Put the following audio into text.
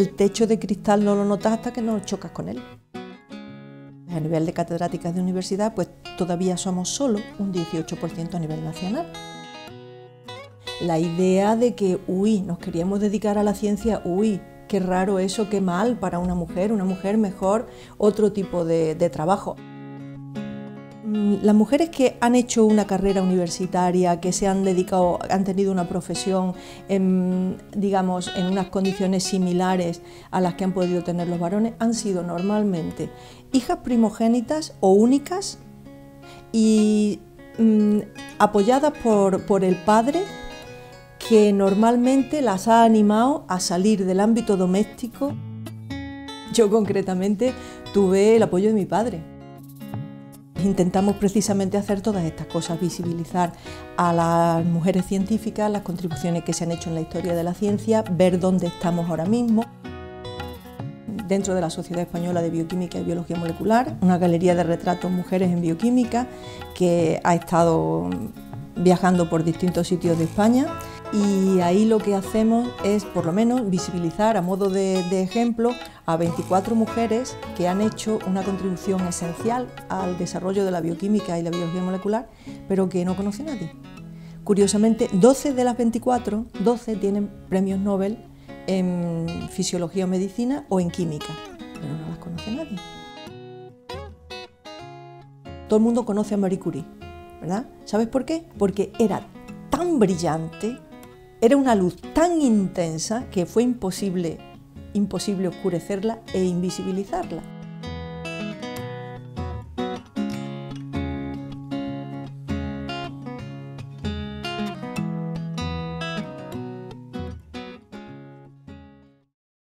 el techo de cristal no lo notas hasta que no chocas con él. A nivel de catedráticas de universidad, pues todavía somos solo un 18% a nivel nacional. La idea de que, nos queríamos dedicar a la ciencia, qué raro eso, qué mal para una mujer mejor otro tipo de trabajo. Las mujeres que han hecho una carrera universitaria, que se han dedicado, han tenido una profesión, digamos, en unas condiciones similares a las que han podido tener los varones, han sido normalmente hijas primogénitas o únicas y apoyadas por el padre, que normalmente las ha animado a salir del ámbito doméstico. Yo concretamente tuve el apoyo de mi padre. Intentamos precisamente hacer todas estas cosas, visibilizar a las mujeres científicas, las contribuciones que se han hecho en la historia de la ciencia, ver dónde estamos ahora mismo. Dentro de la Sociedad Española de Bioquímica y Biología Molecular, una galería de retratos mujeres en bioquímica que ha estado viajando por distintos sitios de España, y ahí lo que hacemos es, por lo menos, visibilizar a modo de ejemplo a 24 mujeres que han hecho una contribución esencial al desarrollo de la bioquímica y la biología molecular, pero que no conoce nadie. Curiosamente, 12 de las 24, 12 tienen premios Nobel en fisiología o medicina o en química, pero no las conoce nadie. Todo el mundo conoce a Marie Curie, ¿verdad? ¿Sabes por qué? Porque era tan brillante, era una luz tan intensa que fue imposible oscurecerla e invisibilizarla.